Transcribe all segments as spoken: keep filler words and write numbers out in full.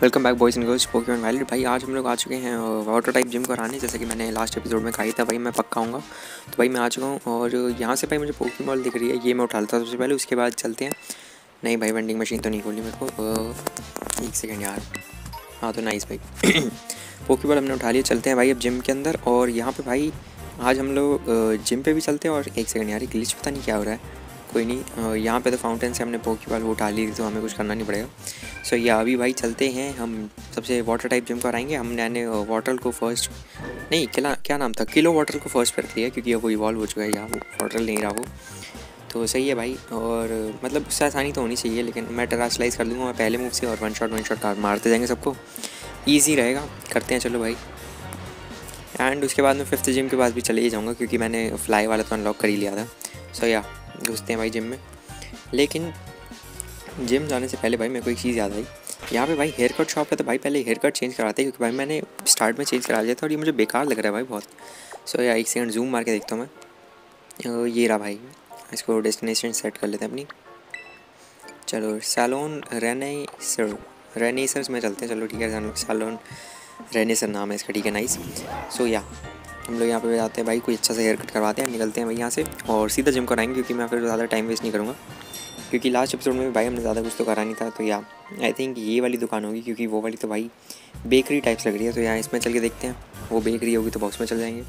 Welcome back boys and girls Pokemon wild. भाई आज हम लोग आ चुके हैं वाटर टाइप जिम कराने, जैसे कि मैंने लास्ट एपिसोड में कहा था भाई मैं पक्का आऊँगा। तो भाई मैं आ चुका हूँ और यहाँ से भाई मुझे पोकेमॉन दिख रही है, ये मैं उठा लेता सबसे पहले, उसके बाद चलते हैं। नहीं भाई वेंडिंग मशीन तो नहीं खोली मेरे को, एक सेकेंड यार। हाँ तो नाइस भाई पोकेबॉल हमने उठा लिया, चलते हैं भाई अब जिम के अंदर। और यहाँ पर भाई आज हम लोग जिम पर भी चलते हैं। और एक सेकेंड यार, ग्लिच पता नहीं क्या हो रहा है, कोई नहीं। यहाँ पे तो फाउंटेन से हमने पोकेबॉल वो उठा ली थी, तो हमें कुछ करना नहीं पड़ेगा। सो या अभी भाई चलते हैं हम सबसे वाटर टाइप जिम कराएंगे। हमने वाटर को फर्स्ट नहीं क्या क्या नाम था, किलो वाटर को फर्स्ट पर लिया क्योंकि वो इवॉल्व हो चुका है, या वो वाटर नहीं रहा वो, तो सही है भाई। और मतलब उससे आसानी तो होनी चाहिए, लेकिन मैं टेरास्लाइज कर दूँगा मैं पहले मूव से, और वन शॉट वन शॉट मारते जाएंगे सबको, ईजी रहेगा। करते हैं चलो भाई। एंड उसके बाद मैं फिफ्थ जिम के पास भी चले ही जाऊँगा क्योंकि मैंने फ्लाई वाला तो अनलॉक कर ही लिया था। सो या घुसते हैं भाई जिम में। लेकिन जिम जाने से पहले भाई मेरे को एक चीज़ याद आई, यहाँ पे भाई हेयर कट शॉप है, तो भाई पहले हेयर कट चेंज कराते हैं क्योंकि भाई मैंने स्टार्ट में चेंज करा लिया था और ये मुझे बेकार लग रहा है भाई बहुत। सो या एक सेकंड जूम मार के देखता हूँ मैं, ये रहा भाई। इसको डेस्टिनेशन सेट कर लेते हैं अपनी। चलो सैलून रेनेसर रेनेसर्स में चलते हैं। चलो ठीक है, सैलून रेनेसर नाम है इसका, ठीक है नाइस। सो या हम लोग यहाँ पे जाते हैं भाई, कोई अच्छा सा हेयर कट करवाते हैं, निकलते हैं भाई यहाँ से और सीधा जिम कराएंगे क्योंकि मैं फिर ज़्यादा टाइम वेस्ट नहीं करूँगा क्योंकि लास्ट एपिसोड में भाई हमने ज़्यादा कुछ तो करा नहीं था। तो या आई थिंक ये वाली दुकान होगी क्योंकि वो वाली तो भाई बेकरी टाइप्स लग रही है, तो यहाँ इसमें चल के देखते हैं। वो बेकरी होगी तो बॉक्स में चल जाएंगे।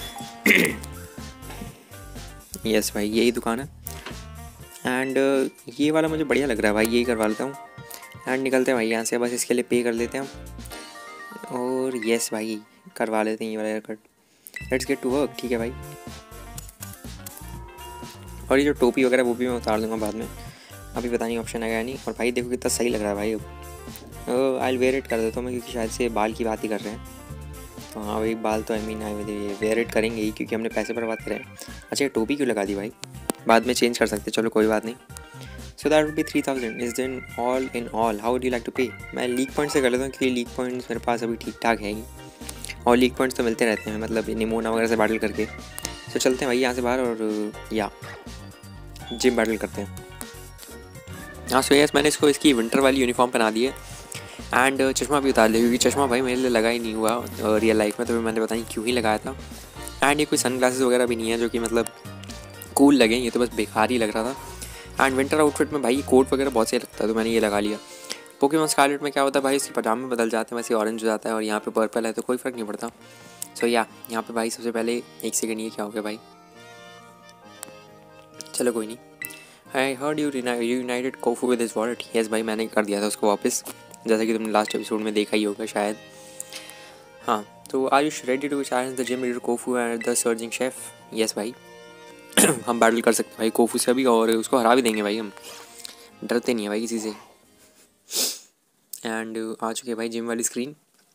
यस भाई यही दुकान है। एंड ये वाला मुझे बढ़िया लग रहा है भाई, यही करवा लेता हूँ। एंड निकलते हैं भाई यहाँ से, बस इसके लिए पे कर लेते हैं हम। और यस भाई करवा लेते हैं ये वाला haircut. Let's get to work, ठीक है भाई। और ये जो टोपी वगैरह वो भी मैं उतार दूँगा बाद में, अभी पता नहीं ऑप्शन आएगा नहीं। और भाई देखो कितना सही लग रहा है भाई। अब आई वेयर इट कर देता हूँ मैं क्योंकि शायद से बाल की बात ही कर रहे हैं, तो हाँ भाई बाल तो I mean I wear it करेंगे ही क्योंकि हमने पैसे पर बात करें। अच्छा ये टोपी क्यों लगा दी भाई, बाद में चेंज कर सकते, चलो कोई बात नहीं। So that would be three thousand is then all in all. How would you like to pay? मैं लीग पॉइंट से कर लेता हूँ क्योंकि लीग पॉइंट्स मेरे पास अभी ठीक ठाक है ही, और लीग पॉइंट्स तो मिलते रहते हैं मतलब निमोना वगैरह से बैटल करके। तो चलते हैं भाई यहाँ से बाहर और या जिम बैटल करते हैं। हाँ सो यस मैंने इसको इसकी विंटर वाली यूनिफॉर्म पहना दी है एंड चश्मा भी उतार लिया क्योंकि चश्मा भाई मेरे लिए लगा ही नहीं हुआ रियल लाइफ में, तो मैंने पता नहीं क्यों ही लगाया था। एंड ये कोई सन ग्लासेस वगैरह भी नहीं है जो कि मतलब कूल लगे, ये तो बस बेकार ही लग रहा था। एंड विंटर आउटफिट में भाई कोट वगैरह बहुत सही लगता है, तो मैंने ये लगा लिया। पोकेमॉन स्कारलेट में क्या होता है भाई, इसके पजामे बदल जाते हैं, वैसे ऑरेंज हो जाता है, और यहाँ पे पर्पल है तो कोई फ़र्क नहीं पड़ता। सो या यहाँ पे भाई सबसे पहले एक सेकेंड, ये क्या हो गया भाई, चलो कोई नहीं। I heard you united Kofu with his wallet. Yes भाई मैंने कर दिया था उसको वापस, जैसा कि तुमने लास्ट एपिसोड में देखा ही होगा शायद। हाँ तो are you ready to challenge the gym leader Kofu and the surging chef? Yes भाई हम बैटल कर सकते हैं भाई कोफू से अभी, और उसको हरा भी देंगे भाई, हम डरते नहीं है भाई किसी से। एंड आ चुके हैं भाई जिम वाली स्क्रीन।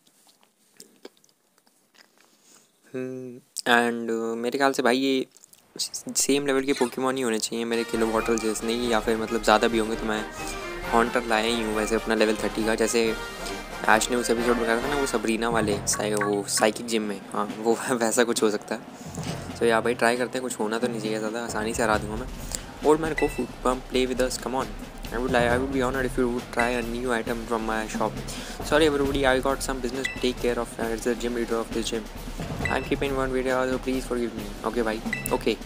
एंड मेरे ख्याल से भाई ये सेम लेवल के पोकेमॉन ही होने चाहिए मेरे किलो वाटर जैसे, नहीं या फिर मतलब ज़्यादा भी होंगे तो मैं हॉन्टर लाया ही हूँ वैसे अपना लेवल थर्टी का, जैसे ऐश ने उस एपिसोड में कहा था ना वो सबरीना वाले साइ वो साइकिक जिम में, हाँ वो वैसा कुछ हो सकता है। तो यार भाई ट्राई करते हैं, कुछ होना तो नहीं चाहिए, ज़्यादा आसानी से हरा दूँगा मैं। ओल्ड मैन को food pump play with us, come on. I would like I would be honored if you would try a new item from my shop. Sorry everybody, I got some business to take care of and it's the gym leader of this gym. I'm keeping one video so please forgive me. Okay भाई, okay.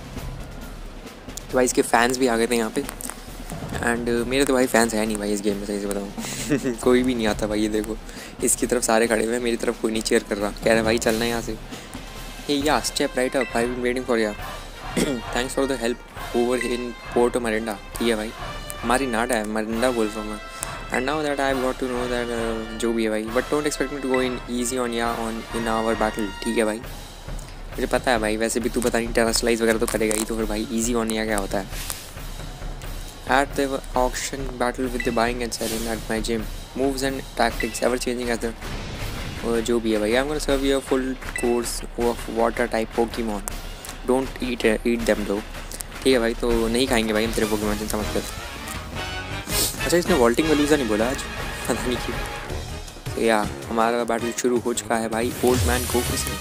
तो भाई इसके fans भी आ गए थे यहाँ पे and uh, मेरे तो भाई फैंस है नहीं भाई इस गेम में, सही से बताऊँ कोई भी नहीं आता भाई। ये देखो इसकी तरफ सारे खड़े हुए हैं, मेरी तरफ कोई नहीं चेयर कर रहा, कह रहे भाई चलना है यहाँ से। Hey ya step right up, I been waiting for ya thanks for the help over in Porto Marinada. ठीक है भाई हमारी नाट है मरिंडा बोल रहा हूँ मैं। And now that I got to know that जो भी है भाई, but don't expect me to go in easy on ya on in our battle. ठीक है भाई मुझे पता है भाई, वैसे भी तू पता नहीं टेरास्लाइज वगैरह तो करेगा ही, तो फिर भाई ईजी ऑन या क्या होता है। At the auction battle with the buying and selling at my gym, moves and tactics ever changing as the जो भी है भाई। I am gonna serve you a full course of water type Pokemon, don't eat eat them though. ठीक है भाई तो नहीं खाएंगे भाई हम तेरे पोकेमॉन, चिंता मत कर। अच्छा इसने वॉल्टिंग वेलूजा नहीं बोला आज, पता नहीं क्यों। तो या हमारा बैटल शुरू हो चुका है भाई ओल्ड मैन कोफू से।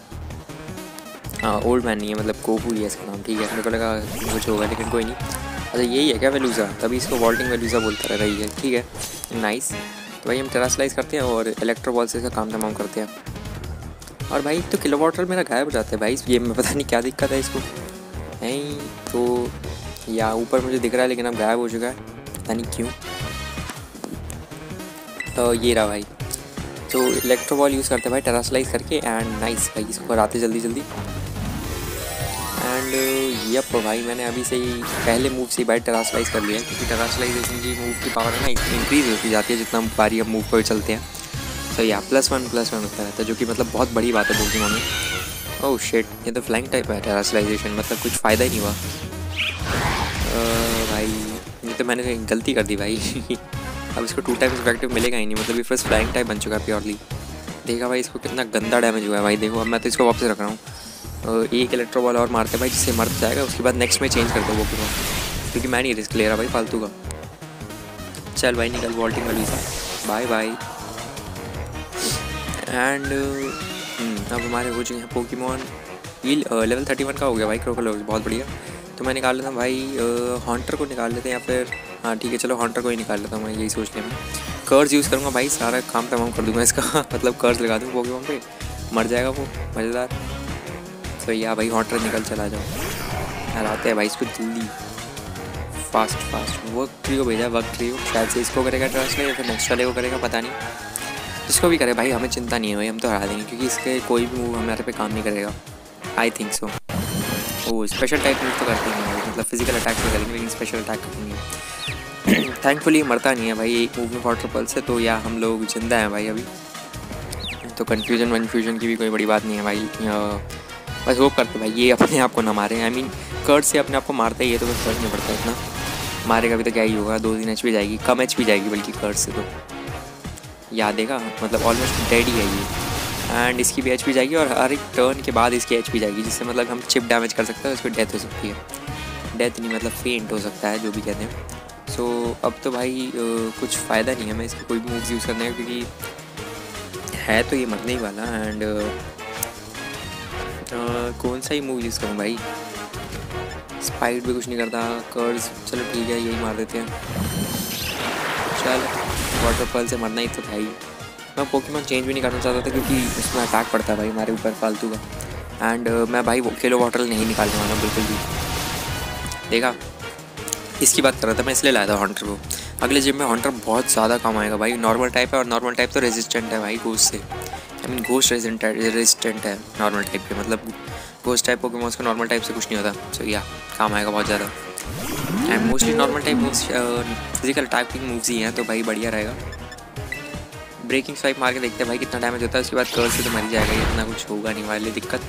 हाँ ओल्ड मैन नहीं है मतलब कोफू ही है इसका नाम, ठीक है मेरे को लगा कुछ होगा लेकिन कोई नहीं। अच्छा यही है क्या वेलूजा, तभी इसको वॉल्टिंग वेलूजा बोलता रह रही है, ठीक है नाइस। तो भाई हम टेरास्लाइज करते हैं और इलेक्ट्रो बॉल से इसका काम तमाम करते हैं। और भाई तो किलो वाटर मेरा गायब हो जाता है भाई इस गेम में, पता नहीं क्या दिक्कत है इसको। नहीं तो या ऊपर मुझे दिख रहा है लेकिन अब गायब हो चुका है, पता नहीं क्यों। तो ये रहा भाई, तो इलेक्ट्रो बॉल यूज़ करते हैं भाई टेरास्लाइज करके। एंड नाइस भाई, इसको कराते जल्दी जल्दी। एंड यप भाई मैंने अभी से ही पहले मूव से ही भाई टेरास्लाइज कर लिया है, क्योंकि टेरास्लाइजेशन की मूव की पावर है ना इंक्रीज़ होती जाती है जितना बारी हम मूव पर चलते हैं। तो या प्लस वन प्लस वन होता रहता है, जो कि मतलब बहुत बड़ी बात है पोकेमॉन में। ओह शिट, ये तो फ्लाइंग टाइप है टेरास्लाइजेशन, मतलब कुछ फ़ायदा ही नहीं हुआ भाई। ये तो मैंने गलती कर दी भाई अब इसको टू टाइम्स इफेक्टिव मिलेगा ही नहीं, मतलब ये फर्स्ट फ्लाइंग टाइप बन चुका है प्योरली। देखा भाई इसको कितना गंदा डैमेज हुआ है भाई। देखो अब मैं तो इसको वापस रख रहा हूँ, एक इलेक्ट्रो बॉल और मारते भाई जिससे मर जाएगा, उसके बाद नेक्स्ट में चेंज करते वो पोकेमॉन, क्योंकि मैं नहीं रिस्क ले रहा भाई फालतू का। चल भाई निकल वॉल्टिंग वाली सा, बाय बाय। एंड अब हमारे हो चुके हैं Pokemon heal level thirty one का हो गया भाई क्रोकोलोज, बहुत बढ़िया। तो मैं निकाल लेता हूँ भाई हॉन्टर को निकाल लेते हैं, या फिर हाँ ठीक है चलो हॉन्टर को ही निकाल लेता हूँ मैं, यही सोच लिया मैं। कर्ज यूज़ करूँगा भाई, सारा काम तमाम कर दूँगा इसका मतलब कर्ज लगा दूँ पोकेमॉन पे, मर जाएगा वो, मज़ेदार। तो या भाई हॉन्टर निकल चला जाओ, हराते हैं भाई इसको जल्दी, फास्ट फास्ट। वर्क ट्री को भेजा, वर्क ट्री को शायद से इसको करेगा ट्रांसलेट या फिर नेक्स्ट वाले को करेगा, पता नहीं। जिसको भी करे भाई हमें चिंता नहीं है भाई, हम तो हरा देंगे, क्योंकि इसके कोई भी मूव हमारे पे काम नहीं करेगा, आई थिंक सो। वो स्पेशल टाइप मूव तो करते हैं भाई, मतलब फिजिकल अटैक नहीं करेंगे लेकिन स्पेशल अटैक करेंगे। थैंकफुली मरता नहीं है भाई एक मूव में वाटर पल्स से, तो या हम लोग जिंदा हैं भाई अभी, तो कन्फ्यूजन वन्फ्यूजन की भी कोई बड़ी बात नहीं है भाई। बस होप करते भाई ये अपने आप को ना मारे, आई मीन कर्ड से अपने आप को मारता ही है, तो बस फर्क नहीं पड़ता इतना, मारेगा भी तो क्या ही होगा, दो तीन एच पी जाएगी, कम एच पी जाएगी बल्कि कर्ड से, तो याद देगा मतलब ऑलमोस्ट डेड ही है ये। एंड इसकी भी एच पी जाएगी और हर एक टर्न के बाद इसकी एच पी जाएगी, जिससे मतलब हम चिप डैमेज कर सकते हैं, उसको डेथ हो सकती है, डेथ नहीं मतलब फेंट हो सकता है जो भी कहते हैं। सो so, अब तो भाई आ, कुछ फ़ायदा नहीं है मैं इसको कोई भी मूव्स यूज़ करने का, क्योंकि है तो ये मरने ही वाला। एंड कौन सा ही मूव यूज़ करूँ भाई, स्पाइड भी कुछ नहीं करता, कर्ज चलो ठीक है यही मार देते हैं। चल वाटर पल से मरना ही तो था ही, मैं पोकेमॉन चेंज भी नहीं करना चाहता था क्योंकि उसमें अटैक पड़ता है भाई हमारे ऊपर फालतू का। एंड uh, मैं भाई वो किलो वाटर नहीं निकालने वाला बिल्कुल भी। देखा इसकी बात कर रहा था मैं, इसलिए लाया था हॉन्टर को। अगले जिम में हॉन्टर बहुत ज़्यादा काम आएगा भाई, नॉर्मल टाइप है और नॉर्मल टाइप तो रेजिस्टेंट है भाई घोस्ट से, आई मीन घोस्ट रेजिस्टेंट है नॉर्मल टाइप के, मतलब घोस्ट टाइप पोकेमॉन्स को नॉर्मल टाइप से कुछ नहीं होता। सो या काम आएगा बहुत ज़्यादा। And mostly normal type moves physical typing moves ही हैं, तो भाई बढ़िया रहेगा। ब्रेकिंग स्वाइप मार के देखते हैं भाई कितना डैमेज होता है, उसके बाद कर्ज से तो मर जाएगा, इतना कुछ होगा नहीं वाली दिक्कत।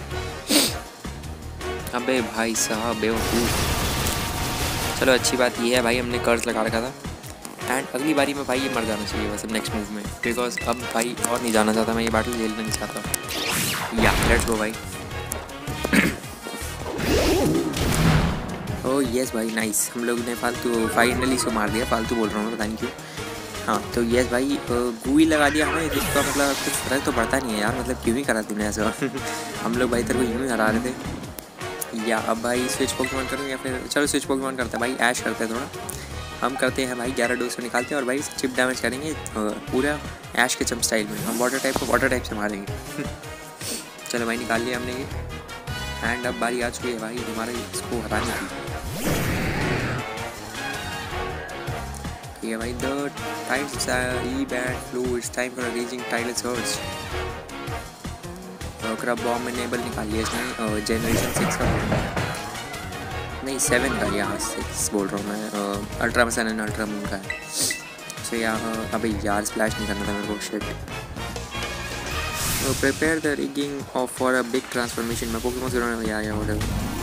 अबे भाई साहब बेवकूफ़। चलो अच्छी बात ये है भाई हमने कर्ज लगा रखा था। एंड अगली बारी में भाई ये मर जाना चाहिए बस अब नेक्स्ट मूव में, बिकॉज अब भाई और नहीं जाना चाहता मैं, ये बैटल खेलना नहीं चाहता। या लेट्स गो भाई। ओह यस भाई नाइस, हम लोग ने फालतू फाइनली इसको मार दिया, फालतू बोल रहा हूँ पता नहीं क्यों। हाँ तो यस भाई गूई लगा दिया हमें, जिसका मतलब कुछ फर्क तो पड़ता नहीं है यार, मतलब क्यों ही करा तूने ऐसा हम लोग भाई तेरे को यूँ ही हरा रहे थे। या अब भाई स्विच पोकेमॉन करूँ या फिर चलो स्विच पोकेमॉन करते हैं भाई, ऐश करते हैं थोड़ा, हम करते हैं भाई ग्यारह डोज को निकालते हैं और भाई चिप डैमेज करेंगे पूरा ऐश के चम स्टाइल में, हम वाटर टाइप को वाटर टाइप से मारेंगे चलो भाई निकाल लिया हमने ये। एंड अब बारी आ चुकी है भाई हमारे इसको हराने की। ठीक है भाई, the tides ebb bad flow, it's time for raging tidal search. Crab bomb enable निकाल लिया इसने, जनरेशन सिक्स का नहीं सेवन का, यहाँ सिक्स बोल रहा हूँ मैं, Ultra Sun and Ultra Moon का है। सो यहाँ अभी यार स्प्लैश नहीं करना था मेरे को, shit. Prepare the rigging off for a big transformation. मैं पोकेमॉन से रहा यार यार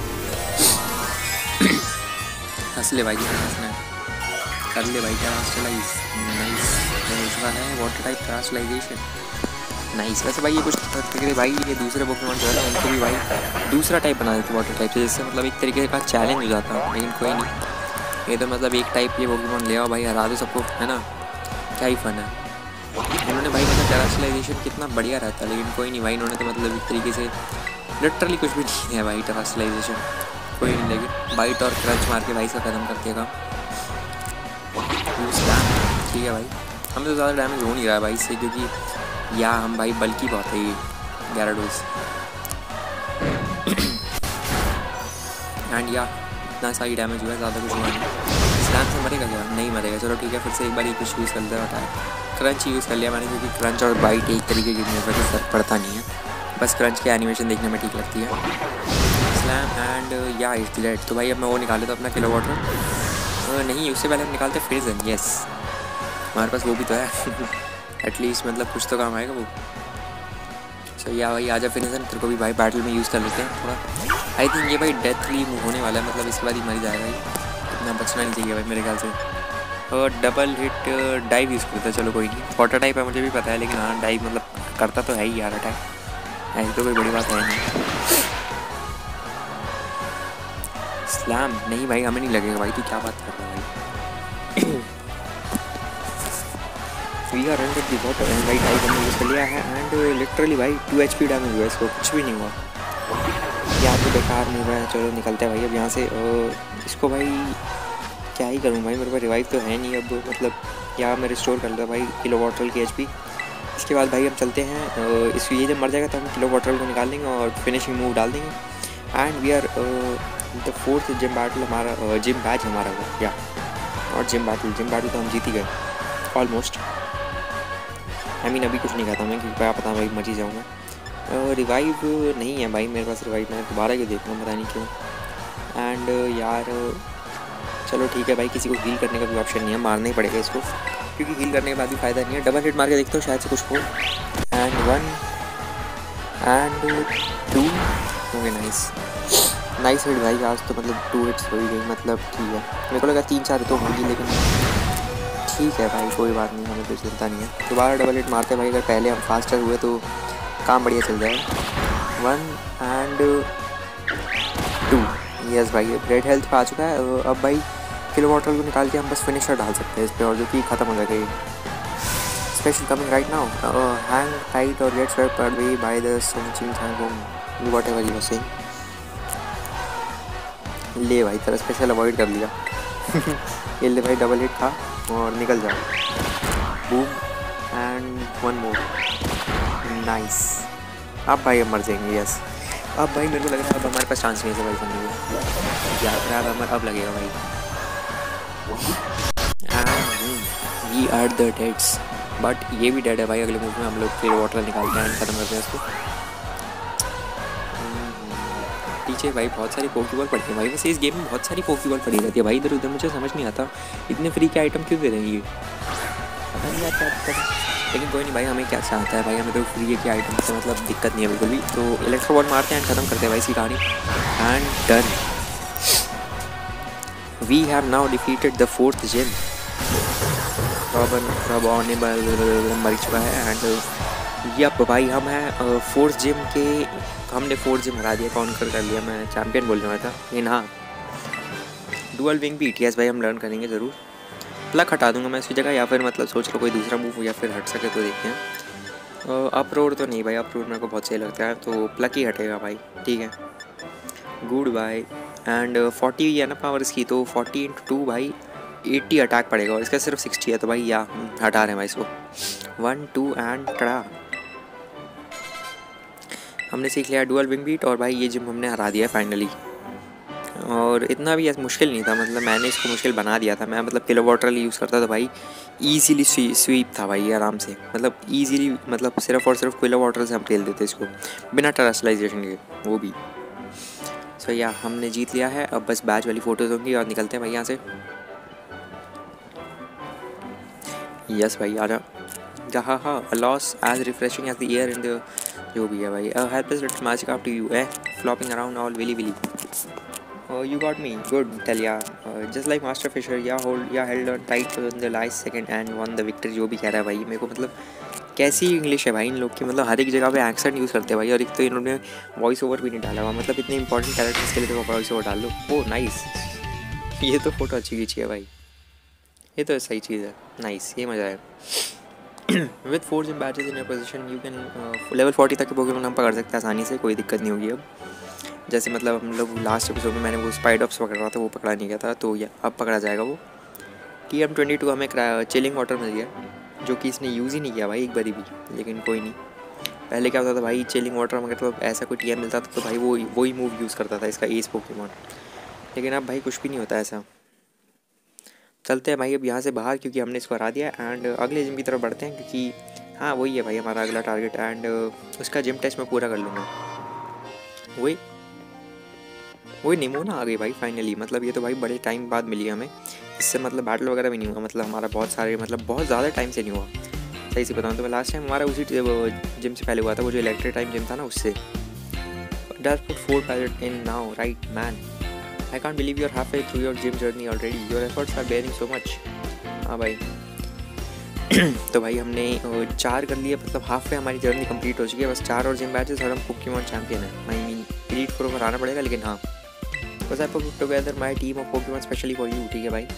हंस ले भाई हंसना कर ले भाई, ट्रांसलाइज नाइस हो चुका है वाटर टाइप ट्रांसलाइजेशन नाइस। वैसे भाई ये कुछ तरीके भाई ये दूसरे पोकेमॉन जो है ना उनको भी भाई दूसरा टाइप बना देते वाटर टाइप से, जिससे मतलब एक तरीके का चैलेंज हो जाता है, लेकिन कोई नहीं, ये तो मतलब एक टाइप ये पोकेमॉन ले आओ भाई हरा दो सबको, है ना, क्या ही फन है। इन्होंने भाई मतलब ट्रांसलाइजेशन कितना बढ़िया रहता है, लेकिन कोई नहीं भाई इन्होंने तो मतलब एक तरीके से लिटरली कुछ भी नहीं है भाई ट्रांसलाइजेशन, कोई नहीं, लेकिन बाइट और क्रंच मार के भाई इसका खत्म करते का। ठीक है भाई हमें तो ज़्यादा डैमेज हो नहीं रहा है भाई इससे, क्योंकि या हम भाई बल्कि बहुत है ये ग्यारह एंड या इतना सारी डैमेज हुआ है, ज़्यादा कुछ हुआ नहीं। स्लैम से मरेगा क्या? नहीं मरेगा। चलो ठीक है, फिर से एक बार ये कुछ यूज़ कर लिया होता है। क्रंच यूज़ कर लिया मैंने, क्योंकि क्रंच और बाइट एक तरीके की वजह से फर्क पड़ता नहीं है, बस क्रंच की एनिमेशन देखने में ठीक लगती है। Slam and ya it's dead. तो भाई अब मैं वो निकाले तो अपना किलो वाटर नहीं, उससे पहले हम निकालते फ्रीजन। यस, हमारे पास वो भी तो है एटलीस्ट मतलब कुछ तो काम आएगा वो। सो या भाई आजा फिनिजन, तेरे को भी भाई बैटल में यूज़ कर लेते हैं थोड़ा। आई थिंक ये भाई डेथली मूव होने वाला है, मतलब इसके बाद ही मर जाएगा ये, इतना बचना नहीं चाहिए भाई मेरे ख्याल से। और डबल हिट डाइव यूज़ करता है, चलो कोई नहीं। वाटर टाइप है मुझे भी पता है, लेकिन हाँ डाइव मतलब करता तो है ही यार अटैक, ऐसी तो कोई बड़ी बात है नहीं। स्लैम नहीं भाई, हमें नहीं लगेगा भाई, तू क्या बात कर रहा है भाई। We are under the water and भाई डाइव हमने यूज़ कर लिया है एंड लिटरली भाई टू एच पी डैमेज हुआ, इसको कुछ भी नहीं हुआ यार, तो बेकार मूव है। चलो निकलते हैं भाई अब यहाँ से। इसको भाई क्या ही करूँ भाई, मेरे पास रिवाइव तो है नहीं अब, मतलब यहाँ मैं रिस्टोर कर लेता भाई किलो वाटर की एचपी। इसके बाद भाई हम चलते हैं, इस ये जब मर जाएगा तो हम किलो वाटर को निकाल देंगे और फिनिशिंग मूव डाल देंगे। And we are the fourth gym battle हमारा, जिम बैच हमारा हुआ या और जिम बैटल जिम बैटल तो हम जीत ही गए ऑलमोस्ट। आई मीन अभी कुछ नहीं कहता मैं, क्योंकि क्या पता भाई मर ही जाऊँगा। रिवाइव नहीं है भाई मेरे पास, रिवाइव मैं दोबारा क्यों देखूँ पता नहीं क्यों। एंड यार चलो ठीक है भाई, किसी को हील करने का भी ऑप्शन नहीं है, मारना ही पड़ेगा इसको, क्योंकि हील करने के बाद भी फ़ायदा नहीं है। डबल हिट मार के देखता हूँ शायद से कुछ हो। And one and two, okay nice nice hit भाई, आज तो मतलब टू हिट्स हो ही गई, मतलब ठीक है। मेरे को लगा तीन चार तो होंगी, लेकिन ठीक है भाई कोई बात नहीं, हमें कोई चिंता नहीं है। दोबारा डबल हिट मारते भाई, अगर पहले हम फास्टर हुए तो काम बढ़िया चल जाएगा। वन एंड टू, यस भाई रेड हेल्थ पे आ चुका है। अब भाई किलो वाटर को निकाल के हम बस फिनिशर डाल सकते हैं इस पर, और जो कि ख़त्म हो जाएगा। Special coming right now, hang tight और get swept away by the surging hang whatever you are saying. ले भाई तेरा स्पेशल अवॉइड कर लिया ये ले भाई डबल हिट था और निकल जाओ। Boom and one more, nice. अब भाई हम मर जाएंगे। यस अब भाई मेरे को लग रहा है अब हमारे पास चांस नहीं है भाई समझिए, यार अब अब लगेगा भाई। We are the deads, but ये भी डेड है भाई। अगले मूव में हम लोग फिर वाटर निकालते हैं, ख़त्म करते हैं इसको। पीछे भाई बहुत सारी पोकीबॉल पड़ती है भाई, वैसे इस गेम में बहुत सारी पोकीबॉल पड़ी रहती है भाई इधर उधर, मुझे समझ नहीं आता इतने फ्री के आइटम क्यों दे रहे हैं ये, पता नहीं आता आता। लेकिन कोई नहीं भाई, हमें क्या चाहता है भाई, हमें तो फ्री के आइटम से मतलब दिक्कत नहीं है बिल्कुल भी। तो इलेक्ट्रो बॉल मारते हैं एंड ख़त्म करते हैं भाई इसकी कहानी। And done, we have now defeated the fourth gym. रॉबन रॉबन मर चुका है एंड यप भाई हम हैं फोर्थ जिम के, हमने फोर्थ जिम हरा दिया, कॉन्कर कर लिया। मैं चैम्पियन बोल रहा था लेकिन हाँ डुअल विंग भी टीएस भाई हम लर्न करेंगे ज़रूर। प्लक हटा दूंगा मैं इसकी जगह, या फिर मतलब सोच लो कोई दूसरा मूव या फिर हट सके तो देखते हैं। अप रोड तो नहीं भाई, अप रोड मेरे को बहुत सही लगता है, तो प्लक ही हटेगा भाई, ठीक है। गुड बाय एंड फोर्टी है ना पावर इसकी, तो फोर्टी इंटू टू भाई एट्टी अटैक पड़ेगा, और इसका सिर्फ सिक्सटी है, तो भाई या हटा रहे हैं भाई इसको। वन टू एंड टड़ा, हमने सीख लिया डुअल विंग बीट, और भाई ये जिम हमने हरा दिया फाइनली। और इतना भी मुश्किल नहीं था, मतलब मैंने इसको मुश्किल बना दिया था। मैं मतलब किलो वाटर यूज़ करता था भाई, ईजीली स्वीप था भाई आराम से, मतलब ईजीली, मतलब सिर्फ और सिर्फ किलो वाटर से हम खेल देते इसको बिना टर्सलाइजेशन के, वो भी। सो या हमने जीत लिया है। अब बस बैच वाली फ़ोटोज़ होंगी और निकलते हैं भाई यहाँ से। यस भाई आ जा, जहाँ हाँ loss as refreshing as the air in the, जो भी है भाई। Helpless little magic after you है flopping around all willy willy. You got me, good, tell ya. Uh, just like Master Fisher, या hold या held on tight in the last second and won the victory। जो भी कह रहा है भाई, मेरे को मतलब कैसी इंग्लिश है भाई इन लोग की, मतलब हर एक जगह पे एक्सेंट यूज़ करते हैं भाई, और एक तो इन्होंने वॉइस ओवर भी नहीं डाला हुआ, मतलब इतने इंपॉर्टेंट कैरेक्टर्स के लिए तो वॉइस ओवर डाल लो। ओह नाइस, ये तो फोटो अच्छी खींची है भाई, ये तो सही चीज़ है, नाइस, ये मज़ा है। With four gym badges in your position you can level forty तक के पोकेमॉन हम पकड़ सकते हैं आसानी से, कोई दिक्कत नहीं होगी अब। जैसे मतलब हम लोग लास्ट एपिसोड में मैंने वो स्पाइडॉप्स पकड़ रहा था, वो पकड़ा नहीं गया था, तो ये अब पकड़ा जाएगा वो। टी एम ट्वेंटी टू हमें चिलिंग वाटर मिल गया, जो कि इसने यूज़ ही नहीं किया भाई एक बारी भी। लेकिन कोई नहीं, पहले क्या होता था भाई, चिलिंग वाटर में मतलब ऐसा कोई टीएम मिलता था तो भाई वो वही मूव यूज़ करता था इसका एस पोकेमॉन। लेकिन अब भाई कुछ भी नहीं होता ऐसा। चलते हैं भाई अब यहाँ से बाहर, क्योंकि हमने इसको हरा दिया। एंड अगले जिम की तरफ बढ़ते हैं, क्योंकि हाँ वही है भाई हमारा अगला टारगेट। एंड उसका जिम टेस्ट मैं पूरा कर लूँगा। वही वही निमोना आ गई भाई फाइनली। मतलब ये तो भाई बड़े टाइम बाद मिली हमें। इससे मतलब बैटल वगैरह भी नहीं हुआ, मतलब हमारा बहुत सारे मतलब बहुत ज़्यादा टाइम से नहीं हुआ। सही से बताऊँ तो मैं लास्ट टाइम हमारा उसी जिम से पहले हुआ था, वो जो इलेक्ट्रिक टाइम जिम था ना उससे। Dash put for pilot in now right man. I can't believe you're half way through your gym journey already, your efforts are bearing so much. हाँ भाई तो भाई हमने चार कर लिए, मतलब हाफ वे हमारी जर्नी कंप्लीट हो चुकी है। बस चार और जिम बैचेस और हम पोकेमॉन चैंपियन है। आई मीन एलीट फोर को हराना पड़ेगा, लेकिन हाँ बस I put together my team of Pokemon specially for you. ठीक है भाई,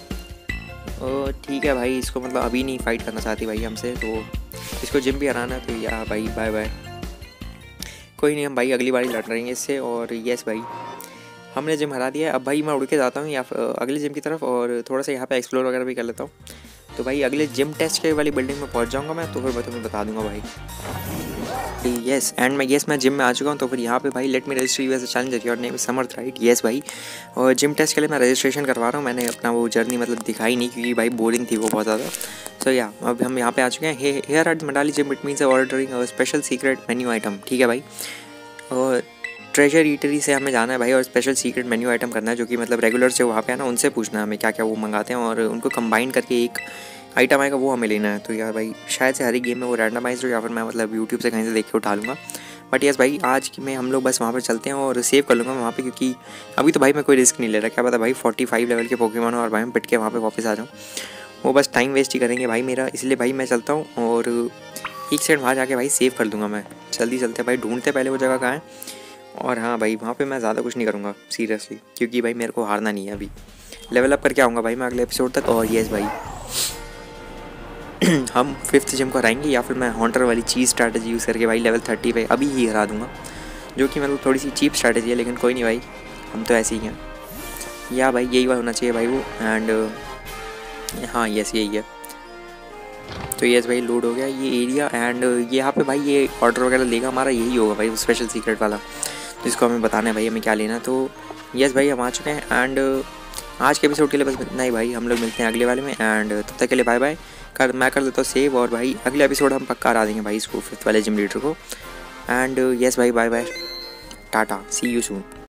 ठीक है भाई। इसको मतलब अभी नहीं फाइट करना चाहती भाई हमसे, तो इसको जिम भी हराना। तो या भाई बाय बाय, कोई नहीं, हम भाई अगली बार ही लड़ रहेंगे इससे। और यस भाई हमने जिम हरा दिया है। अब भाई मैं उड़ के जाता हूँ या अगले जिम की तरफ, और थोड़ा सा यहाँ पे एक्सप्लोर वगैरह भी कर लेता हूँ। तो भाई अगले जिम टेस्ट के वाली बिल्डिंग में पहुँच जाऊँगा मैं, तो फिर मैं तुम्हें बता दूँगा भाई। यस एंड मैं यस मैं जिम में आ चुका हूँ। तो फिर यहाँ पे भाई let me register you as a challenger, your name is Samarth right. Yes भाई, और जिम टेस्ट के लिए मैं रजिस्ट्रेशन करवा रहा हूँ। मैंने अपना वो जर्नी मतलब दिखाई नहीं, क्योंकि भाई बोरिंग थी वो बहुत ज़्यादा। सो या अब हम यहाँ पे आ चुके हैं। Here at Mandalay gym it means ordering special secret menu item. ठीक है भाई, और ट्रेजर ईटरी से हमें जाना है भाई, और स्पेशल सीक्रेट मेन्यू आइटम करना है, जो कि मतलब रेगुलर से वहाँ पे है ना उनसे पूछना है हमें क्या क्या वो मंगाते हैं, और उनको कंबाइन करके एक आइटम आएगा वो हमें लेना है। तो यार भाई शायद से हर एक गेम में वो रैंडमाइज हो, या फिर मैं मतलब यूट्यूब से कहीं से देख के उठा लूँगा। बट यस भाई आज की में हम लोग बस वहाँ पर चलते हैं और सेव कर लूँगा वहाँ पे, क्योंकि अभी तो भाई मैं कोई रिस्क नहीं ले रहा। क्या पता भाई फोर्टी फाइव लेवल के पोकेमॉन और भाई मैं पिट के वहाँ पे वापस आ जाऊँ, वो बस टाइम वेस्ट ही करेंगे भाई मेरा। इसलिए भाई मैं चलता हूँ और एक सेकंड वहाँ जाके भाई सेव कर दूँगा मैं। जल्दी चलते भाई, ढूंढते पहले वो जगह कहाँ है। और हाँ भाई वहाँ पे मैं ज़्यादा कुछ नहीं करूँगा सीरियसली, क्योंकि भाई मेरे को हारना नहीं है। अभी लेवल अप करके आऊँगा भाई मैं अगले एपिसोड तक। और यस भाई हम फिफ्थ जिम को हराएंगे, या फिर मैं हॉन्टर वाली चीज़ स्ट्रैटेजी यूज़ करके भाई लेवल थर्टी पे अभी ही हरा दूँगा, जो कि मतलब थोड़ी सी चीप स्ट्रैटेजी है, लेकिन कोई नहीं भाई हम तो ऐसे ही हैं। या भाई यही बात होना चाहिए भाई वो। एंड हाँ यस यही है। तो यस भाई लोड हो गया ये एरिया, एंड यहाँ पे भाई ये ऑर्डर वगैरह लेगा हमारा, यही होगा भाई स्पेशल सीक्रेट वाला, जिसको हमें बताना है भाई हमें क्या लेना। तो यस भाई हम आ चुके हैं। एंड आज के एपिसोड के लिए बस इतना ही भाई, हम लोग मिलते हैं अगले वाले में। एंड तब तक के लिए बाय बाय। कर मैं कर देता हूँ सेव, और भाई अगले एपिसोड हम पक्का हरा देंगे भाई इसको, फिफ्थ वाले जिम लीडर को। एंड यस भाई bye bye, tata, see you soon.